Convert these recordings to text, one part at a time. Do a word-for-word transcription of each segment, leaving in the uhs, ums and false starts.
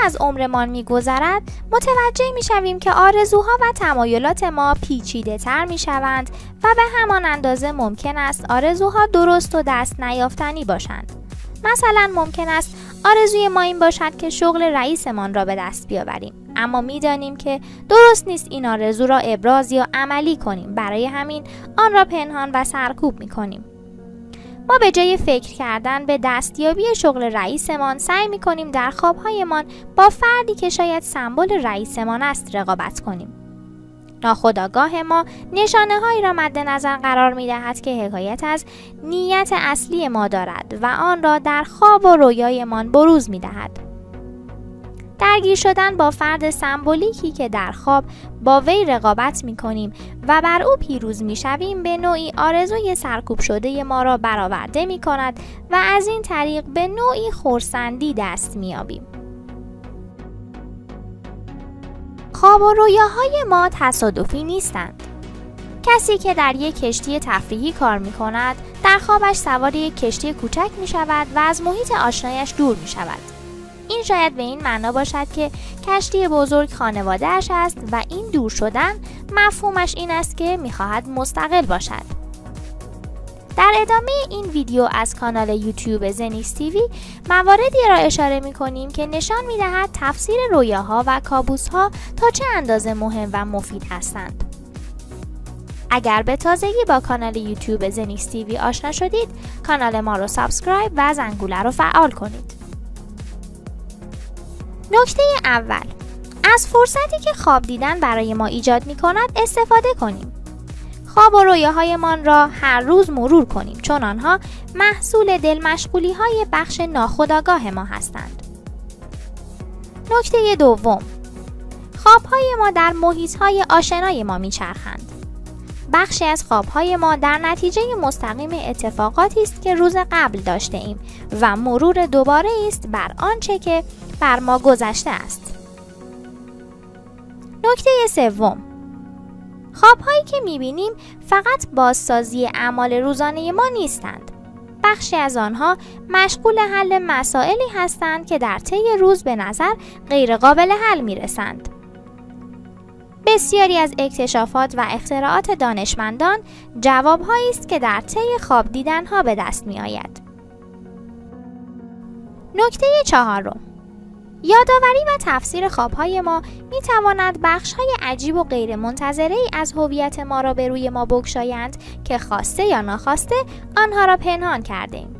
از عمرمان می‌گذرد، متوجه می‌شویم که آرزوها و تمایلات ما پیچیده‌تر می‌شوند و به همان اندازه ممکن است آرزوها درست و دست نیافتنی باشند. مثلا ممکن است آرزوی ما این باشد که شغل رئیسمان را به دست بیاوریم، اما می‌دانیم که درست نیست این آرزو را ابراز یا عملی کنیم، برای همین آن را پنهان و سرکوب می‌کنیم. ما به جای فکر کردن به دستیابی شغل رئیسمان سعی می‌کنیم در خواب‌هایمان با فردی که شاید سمبل رئیسمان است رقابت کنیم. ناخودآگاه ما نشانه‌هایی را مد نظر قرار می‌دهد که حکایت از نیت اصلی ما دارد و آن را در خواب و رویایمان بروز می‌دهد. درگیر شدن با فرد سمبولیکی که در خواب با وی رقابت می‌کنیم و بر او پیروز می‌شویم به نوعی آرزوی سرکوب شده ما را برآورده می‌کند و از این طریق به نوعی خرسندی دست می‌یابیم. خواب و رویاهای ما تصادفی نیستند. کسی که در یک کشتی تفریحی کار می‌کند، در خوابش سوار یک کشتی کوچک می‌شود و از محیط آشنایش دور می‌شود. این شاید به این معنا باشد که کشتی بزرگ خانواده‌اش است و این دور شدن مفهومش این است که می‌خواهد مستقل باشد. در ادامه این ویدیو از کانال یوتیوب زنیکس تیوی مواردی را اشاره می‌کنیم که نشان می‌دهد تفسیر رویاها و کابوس‌ها تا چه اندازه مهم و مفید هستند. اگر به تازگی با کانال یوتیوب زنیکس تیوی آشنا شدید، کانال ما رو سابسکرایب و زنگوله رو فعال کنید. نکته اول، از فرصتی که خواب دیدن برای ما ایجاد می‌کند استفاده کنیم. خواب و رویاهایمان را هر روز مرور کنیم، چون آنها محصول دلمشغولی‌های بخش ناخودآگاه ما هستند. نکته دوم، خواب‌های ما در محیط‌های آشنای ما می‌چرخند. بخشی از خواب‌های ما در نتیجه مستقیم اتفاقاتی است که روز قبل داشته ایم و مرور دوباره است بر آنچه که بر ما گذشته است. نکته سوم، خواب‌هایی که می‌بینیم فقط بازسازی اعمال روزانه ما نیستند. بخشی از آنها مشغول حل مسائلی هستند که در طی روز به نظر غیر قابل حل می‌رسند. بسیاری از اکتشافات و اختراعات دانشمندان جواب‌هایی است که در طی خواب دیدن‌ها به دست می‌آید. نکته چهارم، یادآوری و تفسیر خواب‌های ما می‌تواند بخش‌های عجیب و غیرمنتظره‌ای از هویت ما را به روی ما بگشایند که خواسته یا ناخواسته آنها را پنهان کرده‌ایم.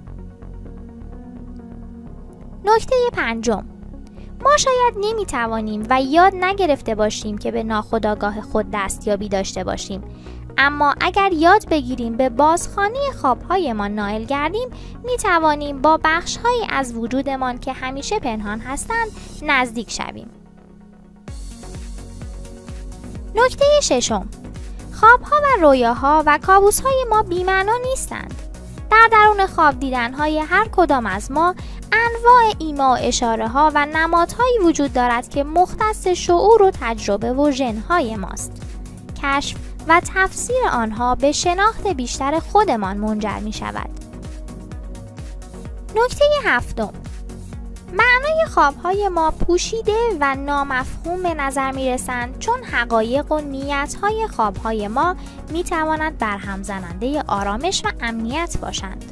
نکته پنجم، ما شاید نمی‌توانیم و یاد نگرفته باشیم که به ناخودآگاه خود دستیابی داشته باشیم، اما اگر یاد بگیریم به بازخوانی خواب‌هایمان نائل گردیم، می‌توانیم با بخش‌هایی از وجودمان که همیشه پنهان هستند نزدیک شویم. نکته ششم، خواب‌ها و رویاها و کابوس‌های ما بی‌معنا نیستند. در درون خواب دیدن‌های هر کدام از ما انواع ایما و اشاره‌ها و نمادهایی وجود دارد که مختص شعور و تجربه و ژن‌های ماست. کشف و تفسیر آنها به شناخت بیشتر خودمان منجر می شود. نکته هفتم، معنای خوابهای ما پوشیده و نامفهوم به نظر می رسند، چون حقایق و نیتهای خوابهای ما می تواند برهم زننده آرامش و امنیت باشند.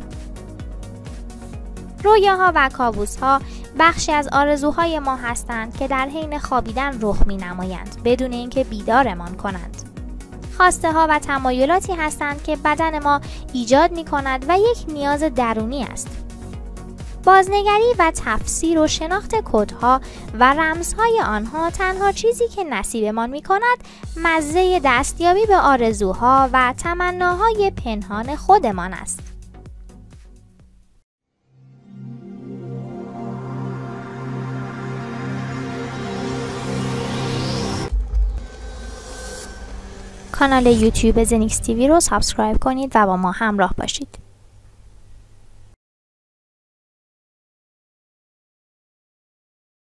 رویاها و کابوسها بخشی از آرزوهای ما هستند که در حین خوابیدن رخ می نمایند بدون اینکه بیدارمان کنند. خواسته ها و تمایلاتی هستند که بدن ما ایجاد می کند و یک نیاز درونی است. بازنگری و تفسیر و شناخت کدها و رمزهای آنها تنها چیزی که نصیبمان می کند مزه دستیابی به آرزوها و تمناهای پنهان خودمان است. کانال یوتیوب زنیکس تیوی رو سابسکرایب کنید و با ما همراه باشید.